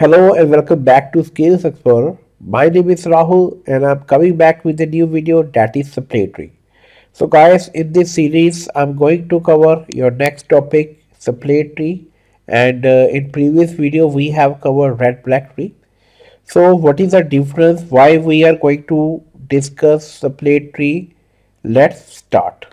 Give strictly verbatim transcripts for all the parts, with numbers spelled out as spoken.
Hello and welcome back to Skills Explorer. My name is Rahul and I'm coming back with a new video that is supplementary. So guys, in this series I'm going to cover your next topic, supplementary, and uh, in previous video we have covered red black tree. So what is the difference, why we are going to discuss supplementary? Let's start.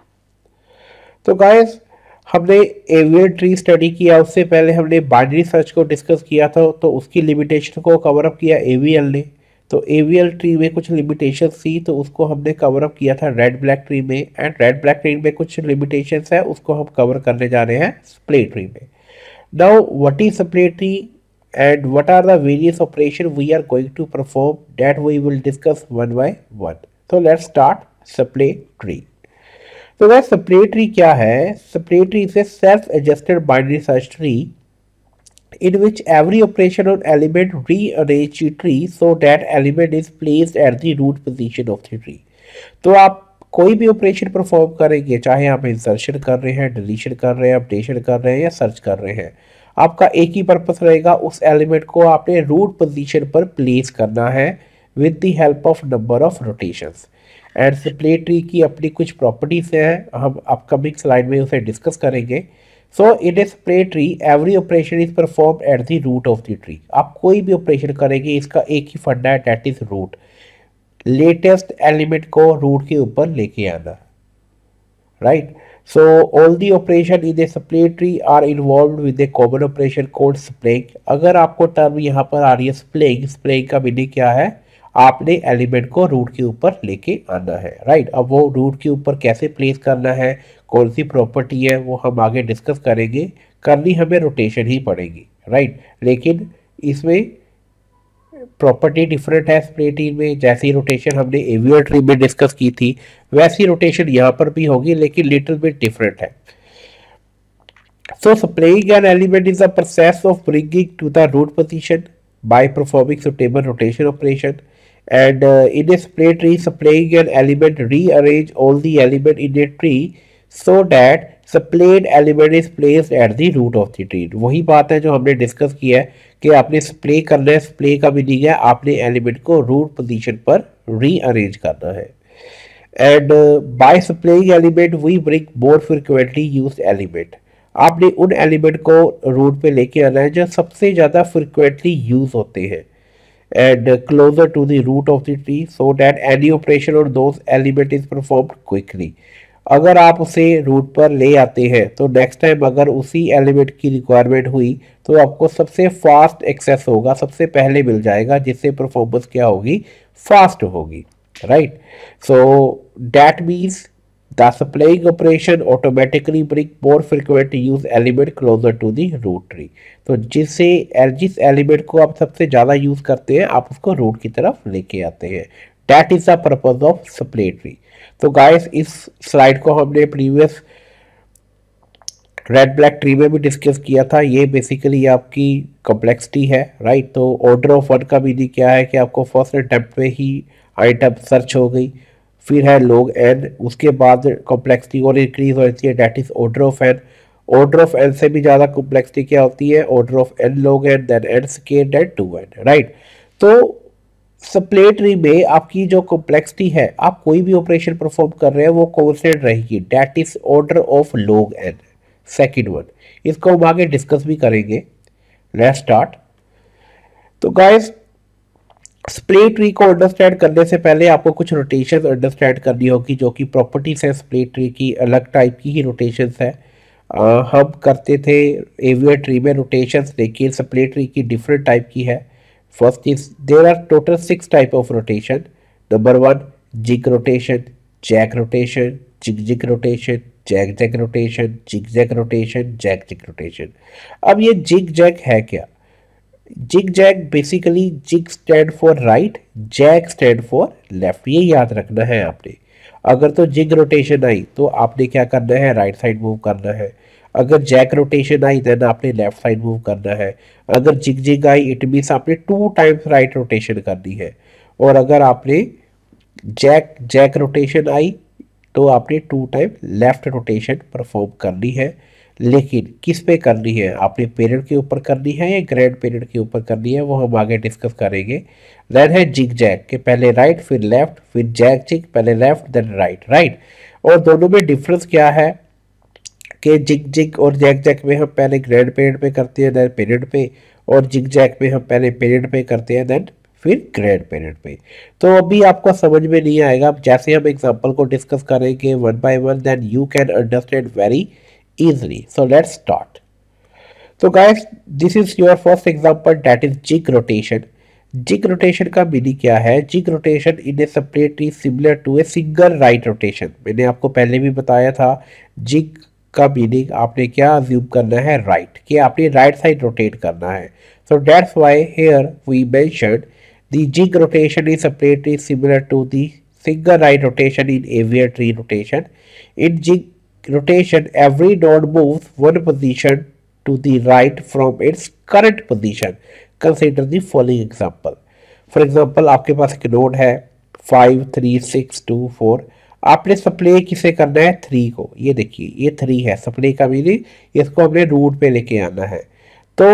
तो guys हमने AVL tree study किया, उससे पहले हमने binary search को discuss किया था, तो उसकी लिमिटेशन को कवर अप किया एवीएल ने। तो एवीएल ट्री में कुछ लिमिटेशन थी तो उसको हमने कवर अप किया था रेड ब्लैक ट्री में, एंड रेड ब्लैक ट्री में कुछ लिमिटेशंस है उसको हम कवर करने जा रहे हैं स्प्लिट ट्री में। Now what is split tree and what are the various operations we are going to perform, that we will discuss one by one. So let's start split tree. तो वह split tree क्या है? Split tree is a self adjusted binary search tree in which every operation on element rearrange the tree so that element is placed at the root position of the tree. तो आप कोई भी operation perform करेंगे, चाहे आप insertion कर रहे हैं, डिलीशन कर रहे हैं, अपडेशन कर रहे हैं या सर्च कर रहे हैं, आपका एक ही पर्पस रहेगा, उस एलिमेंट को आपने रूट पोजीशन पर प्लेस करना है with the help of number of rotations. And split tree की अपनी कुछ प्रॉपर्टीज हैं, हम अपकमिंग स्लाइड में उसे डिस्कस करेंगे। So in a split tree every operation is perform at the root of the tree. आप कोई भी ऑपरेशन करेंगे इसका एक ही फंडा है, that is root. Latest element को रूट के ऊपर लेके आना, right. So all the operation in a split tree are involved with a common operation called splaying. अगर आपको टर्म यहाँ पर आ रही है splaying, splaying का मीनिंग क्या है? आपने एलिमेंट को रूट के ऊपर लेके आना है, राइट। अब वो रूट के ऊपर कैसे प्लेस करना है, कौन सी प्रॉपर्टी है, वो हम आगे डिस्कस करेंगे। करनी हमें रोटेशन ही पड़ेगी, राइट। लेकिन इसमें प्रॉपर्टी डिफरेंट है स्प्लिट ट्री में। जैसी रोटेशन हमने एवियर ट्री में डिस्कस की थी वैसी रोटेशन यहाँ पर भी होगी, लेकिन लिटिल बिट डिफरेंट है। So splitting an element is the process of bringing to the root position by performing suitable rotation operation, and in a split tree splitting an element rearrange all the element in a tree so that split element is placed at the root of the tree. वही बात है जो हमने discuss किया है कि आपने स्प्ले करना है। स्प्ले का मीनिंग है आपने एलिमेंट को रूट पोजीशन पर रीअरेंज करना है। And by splaying element we bring more frequently used element. आपने उन एलिमेंट को रूट पे लेके आना है जो सबसे ज़्यादा फ्रिक्वेंटली यूज होते हैं, and closer to the root of the tree so that any operation on those element is performed quickly. अगर आप उसे रूट पर ले आते हैं तो नेक्स्ट टाइम अगर उसी एलिमेंट की रिक्वायरमेंट हुई तो आपको सबसे फास्ट एक्सेस होगा, सबसे पहले मिल जाएगा, जिससे परफॉर्मेंस क्या होगी, फास्ट होगी, right. So that means the splitting operation automatically bring more frequent use element closer to the root tree. तो जिससे जिस एलिमेंट को आप सबसे ज़्यादा यूज करते हैं आप उसको रूट की तरफ लेके आते हैं। That is the purpose of split tree. तो गाइस इस स्लाइड को हमने प्रीवियस रेड ब्लैक ट्री में भी डिस्कस किया था। ये बेसिकली आपकी कॉम्प्लेक्सिटी है, राइट। तो ऑर्डर ऑफ वन का मीनिंग क्या है कि आपको फर्स्ट अटेम्प्ट में ही आइटम सर्च हो गई, फिर है लॉग एन, उसके बाद कॉम्प्लेक्सिटी और इंक्रीज होती है, that is order of N. Order of N से भी ज़्यादा कॉम्प्लेक्सिटी क्या होती है, order of N log N, then N square, then two N, right. तो स्प्लिट ट्री में आपकी जो कॉम्प्लेक्सिटी है, आप कोई भी ऑपरेशन परफॉर्म कर रहे हैं वो कांस्टेंट रहेगी, that is order of log N, second one. इसको हम आगे डिस्कस भी करेंगे। Let's start. तो गाइस स्प्लिट ट्री को अंडरस्टैंड करने से पहले आपको कुछ रोटेशन अंडरस्टैंड करनी होगी, जो कि प्रॉपर्टीज है स्प्लिट ट्री की, अलग टाइप की ही रोटेशंस है। आ, हम करते थे एवियर ट्री में रोटेशंस, लेकिन स्प्लिट ट्री की डिफरेंट टाइप की है। First is there are total six type of rotation. Number one, jig rotation, jack rotation, jig jig rotation, jack jack rotation, jig jag rotation, jack jig rotation. अब ये jig jag है क्या? Jig jag basically jig stand for right, jack stand for left. ये याद रखना है आपने। अगर तो jig rotation आई तो आपने क्या करना है, राइट साइड मूव करना है। अगर जैक रोटेशन आई देन आपने लेफ्ट साइड मूव करना है। अगर जिग जिग आई इट मीन्स आपने टू टाइम्स राइट रोटेशन करनी है, और अगर आपने जैक जैक रोटेशन आई तो आपने two time left rotation perform करनी है। लेकिन किस पे करनी है, आपने पेरेंट के ऊपर करनी है या ग्रैंड पेरेंट के ऊपर करनी है, वो हम आगे डिस्कस करेंगे। देन है जिग जैग के पहले राइट फिर लेफ्ट, फिर जैग जिग पहले लेफ्ट देन राइट राइट। और दोनों में डिफरेंस क्या है कि जिग जिग और जैग जैग में हम पहले ग्रैंड पेरेंट पे करते हैं देन पेरेंट पे, और जिग जैग में हम पहले पेरेंट पे करते हैं देन फिर ग्रैंड पेरेंट पे। तो अभी आपको समझ में नहीं आएगा, अब जैसे हम एग्जांपल को डिस्कस करेंगे one by one then you can understand very easily. So let's start. So guys, this is your first example, that is jig rotation. Jig rotation का मीनिंग क्या है? Jig rotation in a separate is similar to a single right rotation. मैंने आपको पहले भी बताया था jig का मीनिंग आपने क्या अज्यूम करना है, राइट right, कि आपने राइट साइड रोटेट करना है. So that's why here we mentioned the jig rotation is separately similar to the single right rotation in aviary tree rotation. In jig rotation, every node moves one position to the right from its current position. Consider the following example. For example, आपके पास एक node है five three six two four, आपने supply किसे करना है, three को. ये देखिए ये थ्री है, सप्लाई का मीनिंग इसको हमने रूट पे लेके आना है. तो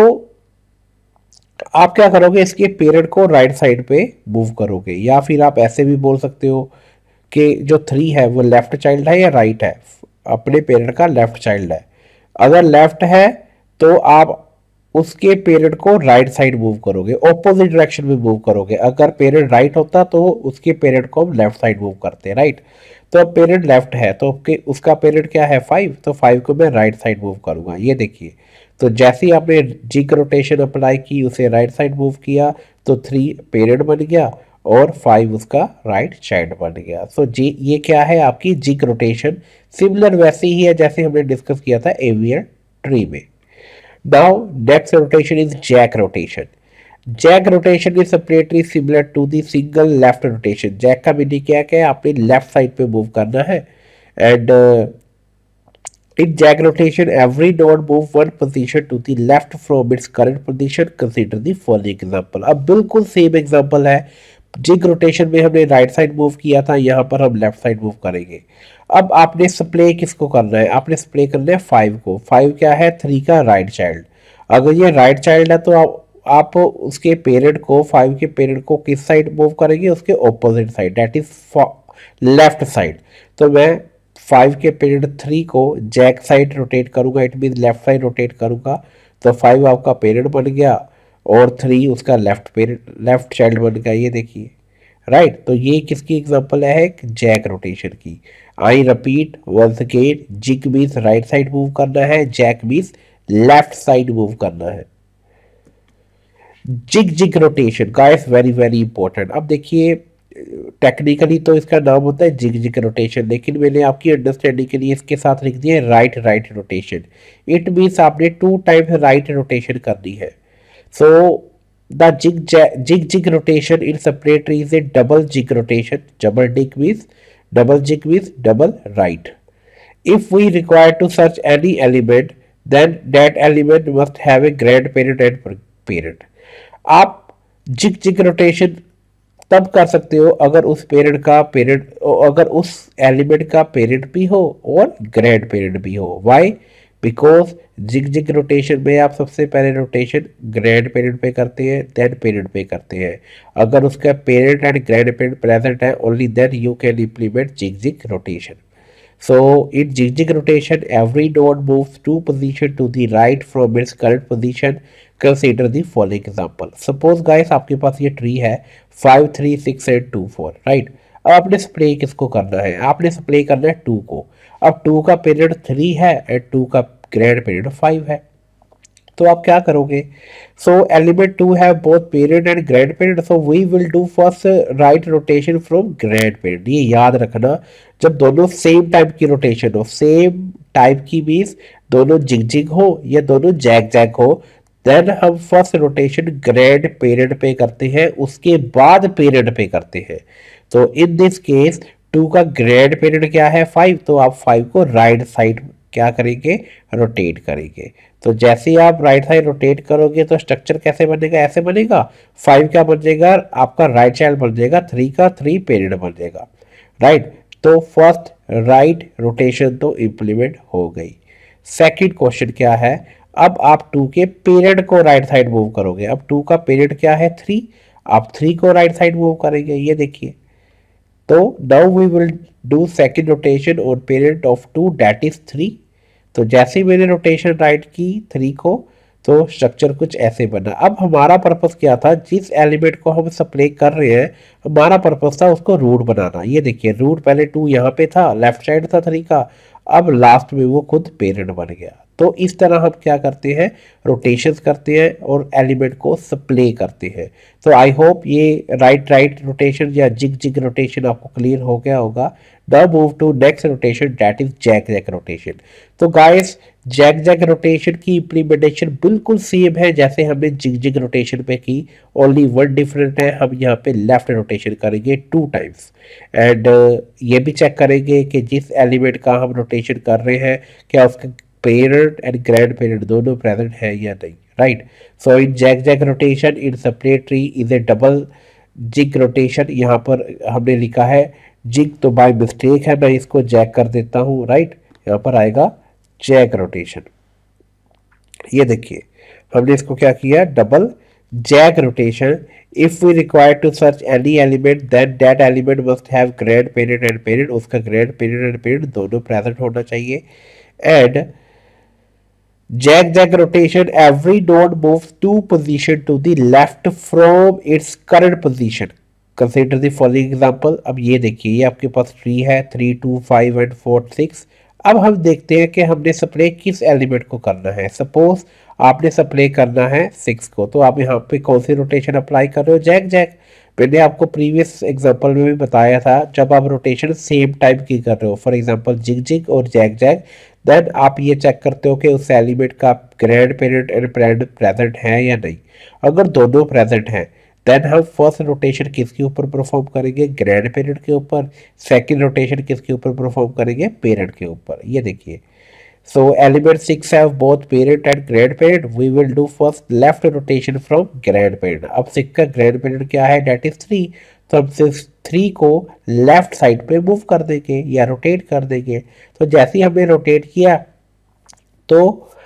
आप क्या करोगे, इसके पेरेंट को राइट साइड पे मूव करोगे, या फिर आप ऐसे भी बोल सकते हो कि जो थ्री है वो लेफ्ट चाइल्ड है या राइट है, अपने पेरेंट का लेफ्ट चाइल्ड है. अगर लेफ्ट है तो आप उसके पेरेंट को राइट साइड मूव करोगे, ऑपोजिट डायरेक्शन में मूव करोगे. अगर पेरेंट राइट होता तो उसके पेरेंट को हम लेफ्ट साइड मूव करते हैं, राइट. तो अब पेरेंट लेफ्ट है तो उसका पेरेंट क्या है, फाइव, तो फाइव को मैं राइट साइड मूव करूंगा. ये देखिए, तो जैसे ही आपने जिग रोटेशन अप्लाई की, उसे राइट साइड मूव किया, तो थ्री पेरेंट बन गया और फाइव उसका राइट चाइल्ड बन गया. सो so, जी ये क्या है आपकी जिग रोटेशन. सिमिलर वैसे ही है जैसे हमने डिस्कस किया था एवियर ट्री में. Now next rotation is zag rotation. Zag rotation is separately similar to the single left rotation. Zag का मीनिंग क्या है, आपने लेफ्ट साइड पे मूव करना है. And in zag rotation every node move one position to the left from its current position. Consider the following example. अब बिल्कुल same example है. जिग रोटेशन में हमने राइट साइड मूव किया था, यहाँ पर हम लेफ्ट साइड मूव करेंगे. अब आपने स्प्ले किसको करना है, आपने स्प्ले करना है फाइव को. फाइव क्या है, थ्री का राइट चाइल्ड. अगर ये राइट चाइल्ड है तो आप आप उसके पेरेंट को, फाइव के पेरेंट को किस साइड मूव करेंगे, उसके opposite side, that is left side. तो मैं फाइव के पेरेंट थ्री को जैक साइड रोटेट करूंगा, it mean left side rotate करूंगा. तो फाइव आपका पेरेंट बन गया और थ्री उसका लेफ्ट पेरेंट लेफ्ट चाइल्ड बन गया. ये देखिए, राइट right? तो ये किसकी एग्जांपल है, एक जैक रोटेशन की. I repeat once again, zig means right side move करना है, zag means left side move करना है. Zig zig rotation guys very very important. अब देखिए टेक्निकली तो इसका नाम होता है जिग जिग रोटेशन, लेकिन मैंने आपकी अंडरस्टैंडिंग के लिए इसके साथ लिख दिया right right rotation. It means आपने टू टाइम्स राइट रोटेशन करनी है. So the jig jig jig rotation in separatory is a double jig rotation. Double jig means double jig means double right. If we require to search any element, then that element must have a grandparent and parent. आप jig jig rotation तब कर सकते हो अगर उस parent का parent अगर उस एलिमेंट का पेरेंट भी हो और ग्रैंड पेरेंट भी हो. Why, because zig zig rotation में आप सबसे पहले रोटेशन ग्रैंड पेरेंट पे करते हैं, देन पेरेंट पे करते हैं. अगर उसका parent and grand parent present है, only then you can implement zig zig rotation. So in zig zig rotation every node moves two position to the right from its current position. Consider the following example. Suppose guys आपके पास ये tree है five three six eight two four, right. अब आपने स्प्ले किसको करना है, आपने स्प्ले करना है टू को. अब टू का पेरेंट थ्री है एंड टू का ग्रैंड पेरेंट फाइव है. तो आप क्या करोगे, so element two have both parent and grand parent, so we will do first right rotation from grandparent. ये याद रखना, जब दोनों सेम टाइप की रोटेशन हो, सेम टाइप की मीन्स दोनों जिग जिग हो या दोनों जैक जैक हो, देन हम फर्स्ट रोटेशन ग्रैंड पेरेंट पे करते हैं, उसके बाद पेरेंट पे करते हैं. तो इन दिस केस टू का ग्रैंड पेरेंट क्या है, फाइव, तो आप फाइव को राइट साइड क्या करेंगे, रोटेट करेंगे. तो जैसे ही आप राइट साइड रोटेट करोगे तो स्ट्रक्चर कैसे बनेगा, ऐसे बनेगा. फाइव क्या बन जाएगा, आपका राइट चाइल्ड बन जाएगा, थ्री का थ्री पेरेंट बन जाएगा, राइट. तो फर्स्ट राइट रोटेशन तो इंप्लीमेंट हो गई. सेकंड क्वेश्चन क्या है, अब आप टू के पेरेंट को राइट साइड मूव करोगे। अब टू का पेरेंट क्या है, थ्री, आप थ्री को राइट साइड मूव करेंगे, ये देखिए। तो now we will do second rotation on parent of two, that is three. तो जैसे ही मैंने रोटेशन राइट की थ्री को, तो स्ट्रक्चर कुछ ऐसे बना। अब हमारा पर्पस क्या था, जिस एलिमेंट को हम सप्लाई कर रहे हैं, हमारा पर्पस था उसको रूट बनाना। ये देखिए, रूट पहले टू यहाँ पे था, लेफ्ट साइड था थ्री का, अब लास्ट में वो खुद पेरेंट बन गया। तो इस तरह हम क्या करते हैं, रोटेशंस करते हैं और एलिमेंट को सप्लाई करते हैं। तो आई होप ये राइट राइट रोटेशन या जिग जिग रोटेशन आपको क्लियर हो गया होगा। Now move to next rotation, that is zag zag rotation. तो गाइस, जैक जैक रोटेशन की इम्प्लीमेंटेशन बिल्कुल सेम है जैसे हमने जिग जिग रोटेशन पे की, ओनली वन डिफरेंट है, हम यहाँ पे लेफ्ट रोटेशन करेंगे टू टाइम्स। एंड ये भी चेक करेंगे कि जिस एलिमेंट का हम रोटेशन कर रहे हैं, क्या उसका पेरेंट एंड ग्रैंड पेरेंट दोनों प्रेजेंट है या नहीं, right. So in zag zag rotation in splay tree is a double zig rotation. यहाँ पर हमने लिखा है जिग, तो बाय मिस्टेक है, मैं इसको जैक कर देता हूँ, राइट। यहाँ पर आएगा जैक रोटेशन। ये देखिए, हमने इसको क्या किया, double zag rotation. If we require to search any element, then that element must have grandparent and parent, उसका ग्रैंड पेरेंट एंड पेरेंट दोनों प्रेजेंट होना चाहिए। And zag zag rotation, every node moves two position to the left from its current position. Consider the following example. अब ये देखिए, ये आपके पास ट्री है, three two five and four six. अब हम देखते हैं कि हमने सप्लाई किस एलिमेंट को करना है। सपोज आपने सप्लाई करना है सिक्स को, तो आप यहाँ पे कौन सी रोटेशन अप्लाई कर रहे हो, जैक जैक। मैंने आपको प्रीवियस एग्जांपल में भी बताया था, जब आप रोटेशन सेम टाइप की कर रहे हो, फॉर एग्जांपल जिग जिग और जैक जैक, देन आप ये चेक करते हो कि उस एलिमेंट का grandparent and parent present है या नहीं। अगर दोनों प्रेजेंट हैं, देन हम फर्स्ट रोटेशन किसके ऊपर परफॉर्म करेंगे, ग्रैंड पेरेंट के ऊपर। सेकंड रोटेशन किसके ऊपर परफॉर्म करेंगे, पेरेंट के ऊपर। ये देखिए, so element six have both parent and grandparent, we will do first left rotation from grandparent। अब सिक्स का grandparent क्या है, that is थ्री, तो हम सिर्फ थ्री को लेफ्ट साइड पे मूव कर देंगे या रोटेट कर देंगे। तो जैसे ही हमने रोटेट किया, तो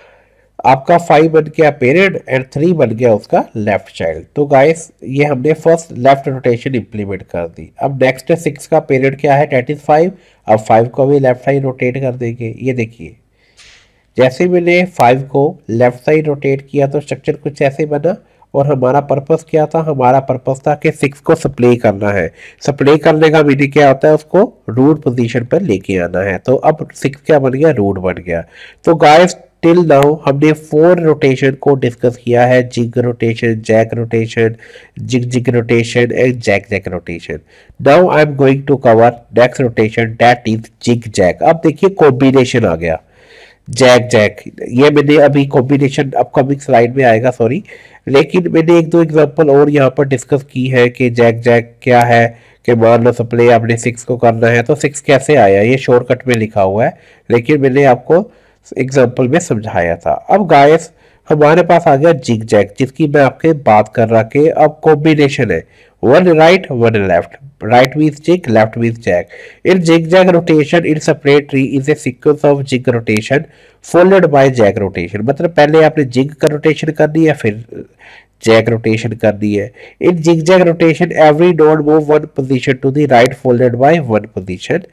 आपका फाइव बन गया पेरेंट एंड थ्री बन गया उसका लेफ्ट चाइल्ड। तो गाइस, ये हमने फर्स्ट लेफ्ट रोटेशन इंप्लीमेंट कर दी। अब नेक्स्ट सिक्स का पेरेंट क्या है, that is फाइव। अब फाइव को भी लेफ्ट साइड रोटेट कर देंगे। ये देखिए, जैसे मैंने फाइव को लेफ्ट साइड रोटेट किया तो स्ट्रक्चर कुछ ऐसे बना। और हमारा पर्पस क्या था, हमारा पर्पस था कि सिक्स को सप्लाई करना है। सप्लाई करने का मीनिंग क्या होता है, उसको रूट पोजीशन पर लेके आना है। तो अब सिक्स क्या बन गया, रूट बन गया। तो गाइस, टिल नाउ हमने फोर रोटेशन को डिस्कस किया है, zig rotation, zag rotation, zig zig rotation and zag zag rotation. Now I am going to cover next rotation, that is zig zag. अब देखिए, कॉम्बिनेशन आ गया, जैक जैक। ये मैंने अभी कॉम्बिनेशन अपकमिंग स्लाइड में आएगा, सॉरी, लेकिन मैंने एक दो एग्जांपल और यहाँ पर डिस्कस की है कि जैक जैक क्या है। कि मान लो सप्लाई आपने सिक्स को करना है, तो सिक्स कैसे आया, ये शॉर्टकट में लिखा हुआ है, लेकिन मैंने आपको एग्जांपल में समझाया था। अब गाइस, हमारे पास आ गया जिग जैक, जिसकी मैं आपके बात कर रहा कि अब कॉम्बिनेशन है, one right one left, right with jig, left with jack. In zigzag rotation, its separate tree is a sequence of jig rotation followed by jack rotation। मतलब पहले आपने jig का rotation करनी है, फिर jack rotation करनी है। In zigzag rotation, every node move one position to the right followed by one position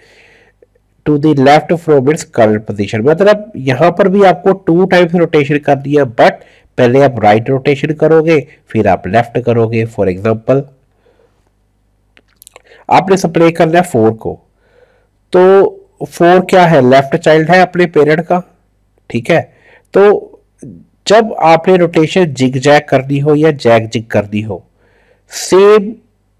to the left from its current position। मतलब यहाँ पर भी आपको टू टाइम्स रोटेशन करनी है, बट पहले आप राइट रोटेशन करोगे, फिर आप लेफ्ट करोगे। फॉर एग्जाम्पल, आपने सप्लाई करना है फोर को, तो फोर क्या है, लेफ्ट चाइल्ड है अपने पेरेंट का, ठीक है। तो जब आपने रोटेशन जिग जैग करनी हो या जैग जिग करनी हो, सेम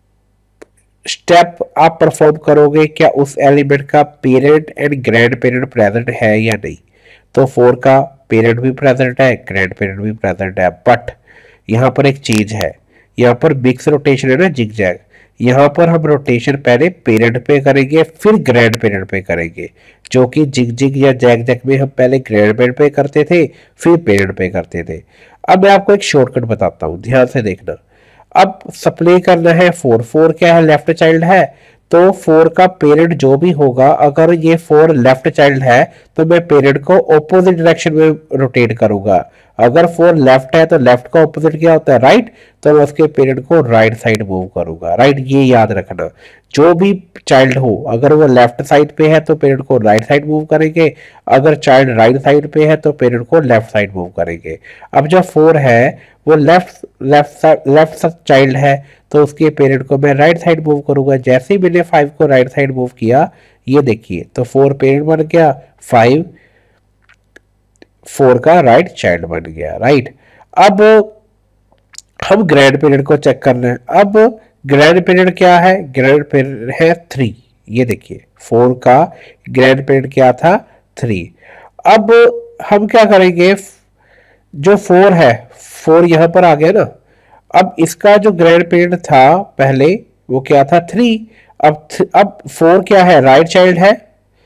स्टेप आप परफॉर्म करोगे, क्या उस एलिमेंट का parent and grand parent present है या नहीं। तो फोर का पेरेंट भी प्रेजेंट है, ग्रैंड पेरेंट भी प्रेजेंट है, बट यहाँ पर एक चीज है, यहाँ पर मिक्स रोटेशन है ना, जिग जैग। यहाँ पर हम रोटेशन पहले पेरेंट पे करेंगे, फिर ग्रैंड पेरेंट पे करेंगे, जो कि जिग जिग या जैग जैग में हम पहले ग्रैंड पेरेंट पे करते थे, फिर पेरेंट पे करते थे। अब मैं आपको एक शॉर्टकट बताता हूँ, ध्यान से देखना। अब सप्लाई करना है फोर, फोर क्या है, लेफ्ट चाइल्ड है, तो फोर का पेरेंट जो भी होगा, अगर ये फोर लेफ्ट चाइल्ड है तो मैं पेरेंट को ऑपोजिट डायरेक्शन में रोटेट करूंगा। अगर फोर लेफ्ट है तो लेफ्ट का ऑपोजिट क्या होता है, राइट, तो मैं उसके पेरेंट को राइट साइड मूव करूंगा, राइट। ये याद रखना, जो भी चाइल्ड हो अगर वो लेफ्ट साइड पे है तो पेरेंट को राइट साइड मूव करेंगे, अगर चाइल्ड राइट साइड पे है तो पेरेंट को लेफ्ट साइड मूव करेंगे। अब जो फोर है वो left left side left child है तो उसके पेरेंट को मैं राइट साइड मूव करूंगा। जैसे ही मैंने फाइव को राइट साइड मूव किया, ये देखिए, तो फोर पेरेंट बन गया, फाइव फोर का राइट चाइल्ड बन गया, राइट। अब हम ग्रैंड पेरेंट को चेक करना है। अब ग्रैंड पेरेंट क्या है, ग्रैंड पेरेंट है थ्री। ये देखिए फोर का ग्रैंड पेरेंट क्या था, थ्री। अब हम क्या करेंगे, जो फोर है, फोर यहां पर आ गया ना, अब इसका जो ग्रैंड पेरेंट था पहले वो क्या था, थ्री। अब अब फोर क्या है, राइट चाइल्ड है।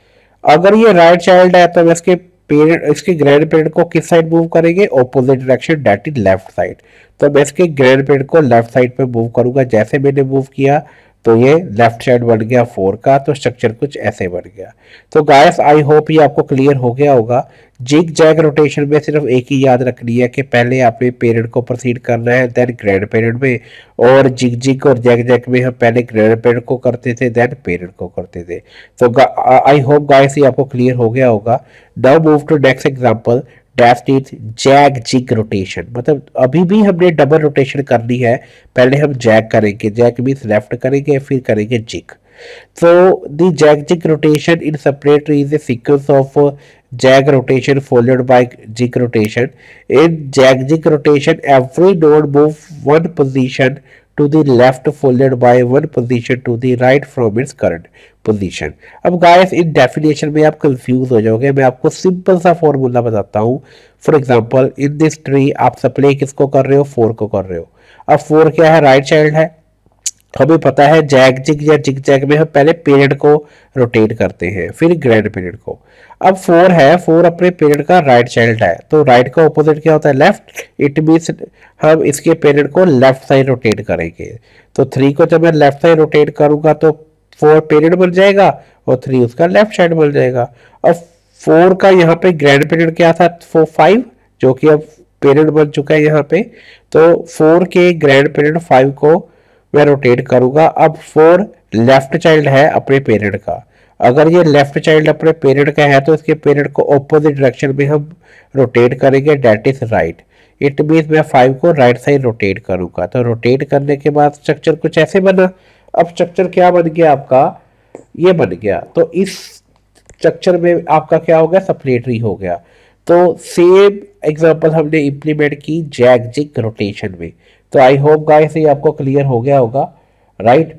अगर ये राइट चाइल्ड है तो इसके पेरेंट इसके ग्रैंड पेरेंट को किस साइड मूव करेंगे, opposite direction, that is left side. तो मैं इसके ग्रैंड पेरेंट को लेफ्ट साइड पे मूव करूंगा। जैसे मैंने मूव किया तो ये लेफ्ट साइड बन गया फोर का, तो स्ट्रक्चर कुछ ऐसे बन गया। तो गाइस आई होप ये आपको क्लियर हो गया होगा। जिग जैग रोटेशन में सिर्फ एक ही याद रखनी है कि पहले आपने पेरेंट को प्रोसीड करना है, देन ग्रैंड पेरेंट में। और जिग जिग और जैग जैग में हम पहले ग्रैंड पेरेंट को करते थे, देन पेरेंट को करते थे। तो आई होप गाइस ये आपको क्लियर हो गया होगा। Now move to next example, that is zag zig rotation. मतलब अभी भी हमने डबल रोटेशन करनी है, पहले हम जैग करेंगे, जैग मीन्स लेफ्ट करेंगे, फिर करेंगे zig. So the jag jig rotation in separatory is a sequence of uh, jag rotation followed by jig rotation. In jag jig rotation, every node moves one position to the left followed by one position to the right from its current position. अब guys इन definition में आप confuse हो जाओगे। मैं आपको simple सा formula बताता हूँ। For example in this tree आप सप्लाई किसको कर रहे हो, फोर को कर रहे हो। अब फोर क्या है, राइट चाइल्ड है। हमें पता है जैग जिग या जिग जैग में हम पहले पेरेंट को रोटेट करते हैं, फिर ग्रैंड पेरेंट को। अब फोर है, फोर अपने पेरेंट का राइट चाइल्ड है, तो राइट का ऑपोजिट क्या होता है, लेफ्ट। इट मीन्स हम इसके पेरेंट को लेफ्ट साइड रोटेट करेंगे। तो थ्री को जब मैं लेफ्ट साइड रोटेट करूंगा तो फोर पेरेंट बन जाएगा और थ्री उसका लेफ्ट साइड बन जाएगा। अब फोर का यहाँ पे ग्रैंड पेरेंट क्या था, फोर फाइव, जो कि अब पेरेंट बन चुका है यहाँ पे। तो फोर के ग्रैंड पेरेंट फाइव को मैं रोटेट करूंगा। अब फोर लेफ्ट चाइल्ड है अपने पेरेंट का। अगर ये लेफ्ट चाइल्ड अपने पेरेंट का है तो इसके पेरेंट को ऑपोजिट डायरेक्शन में हम रोटेट करेंगे, that is right. It means मैं फाइव को राइट साइड रोटेट करूंगा। तो रोटेट करने के बाद स्ट्रक्चर कुछ ऐसे बना। अब स्ट्रक्चर क्या बन गया आपका, ये बन गया। तो इस स्ट्रक्चर में आपका क्या हो गया, सप्लेटरी हो गया। तो सेम एग्जांपल हमने इंप्लीमेंट की जैग जिग रोटेशन में। तो आई होप गाइस ये आपको क्लियर हो गया होगा, राइट।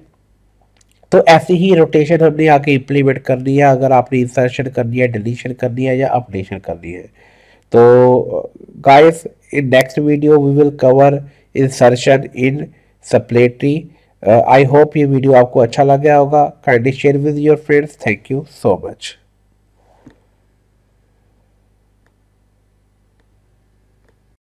तो ऐसी ही रोटेशन हमने आके इंप्लीमेंट करनी है अगर आपने इंसर्शन करनी है, डिलीशन करनी है या अपडेशन करनी है। तो guys in next video we will cover insertion in splay tree. I hope ये वीडियो आपको अच्छा लगा होगा। Kindly share with your friends. Thank you so much.